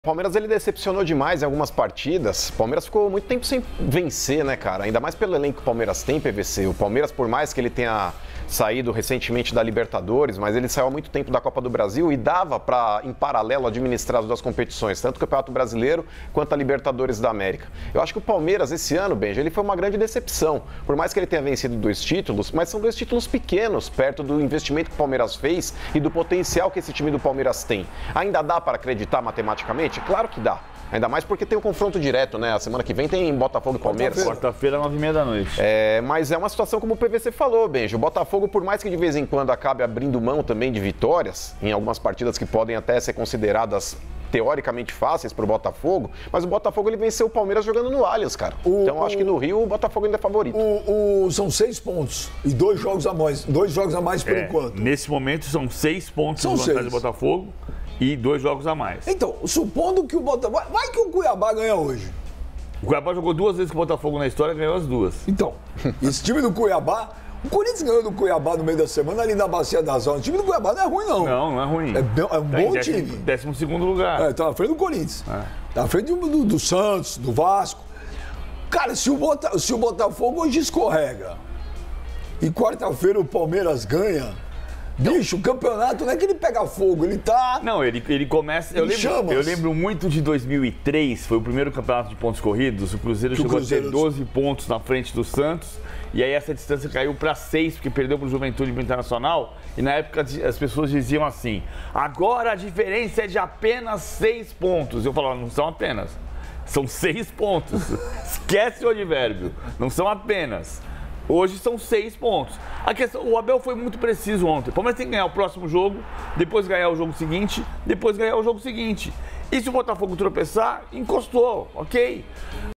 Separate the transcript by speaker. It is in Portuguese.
Speaker 1: O Palmeiras ele decepcionou demais em algumas partidas. O Palmeiras ficou muito tempo sem vencer, né, cara? Ainda mais pelo elenco que o Palmeiras tem, PVC. O Palmeiras, por mais que ele tenha saído recentemente da Libertadores, mas ele saiu há muito tempo da Copa do Brasil e dava para, em paralelo, administrar as duas competições, tanto o Campeonato Brasileiro quanto a Libertadores da América. Eu acho que o Palmeiras, esse ano, Benja, ele foi uma grande decepção. Por mais que ele tenha vencido 2 títulos, mas são 2 títulos pequenos, perto do investimento que o Palmeiras fez e do potencial que esse time do Palmeiras tem. Ainda dá para acreditar matematicamente? Claro que dá. Ainda mais porque tem o confronto direto, né? A semana que vem tem Botafogo e Palmeiras.
Speaker 2: Quarta-feira, 9h30 da noite.
Speaker 1: Mas é uma situação como o PVC falou, Benjo. O Botafogo, por mais que de vez em quando acabe abrindo mão também de vitórias, em algumas partidas que podem até ser consideradas teoricamente fáceis para o Botafogo, mas o Botafogo ele venceu o Palmeiras jogando no Allianz, cara. Então acho que no Rio o Botafogo ainda é favorito.
Speaker 3: São 6 pontos e 2 jogos a mais. 2 jogos a mais por enquanto.
Speaker 2: Nesse momento são 6 pontos de vantagem do Botafogo e 2 jogos a mais.
Speaker 3: Então, supondo que o Botafogo... Vai que o Cuiabá ganha hoje.
Speaker 2: O Cuiabá jogou 2 vezes com o Botafogo na história e ganhou as 2.
Speaker 3: Então, esse time do Cuiabá... O Corinthians ganhou do Cuiabá no meio da semana ali na Bacia das Almas. O time do Cuiabá não é ruim, não.
Speaker 2: Não é ruim.
Speaker 3: É um bom time.
Speaker 2: 12º lugar.
Speaker 3: Tá na frente do Corinthians. Tá na frente do Santos, do Vasco. Cara, se o Botafogo hoje escorrega e quarta-feira o Palmeiras ganha... Bicho, o campeonato não é que ele pega fogo, ele tá...
Speaker 2: Não, ele começa... Eu lembro muito de 2003, foi o primeiro campeonato de pontos corridos. O Cruzeiro chegou a ter 12 pontos na frente do Santos. E aí essa distância caiu para 6, porque perdeu para o Juventude e para o Internacional. E na época as pessoas diziam assim, agora a diferença é de apenas 6 pontos. Eu falava, não são apenas, são 6 pontos. Esquece o advérbio, não são apenas. Hoje são 6 pontos. A questão, o Abel foi muito preciso ontem. O Palmeiras tem que ganhar o próximo jogo, depois ganhar o jogo seguinte, depois ganhar o jogo seguinte. E se o Botafogo tropeçar, encostou, ok?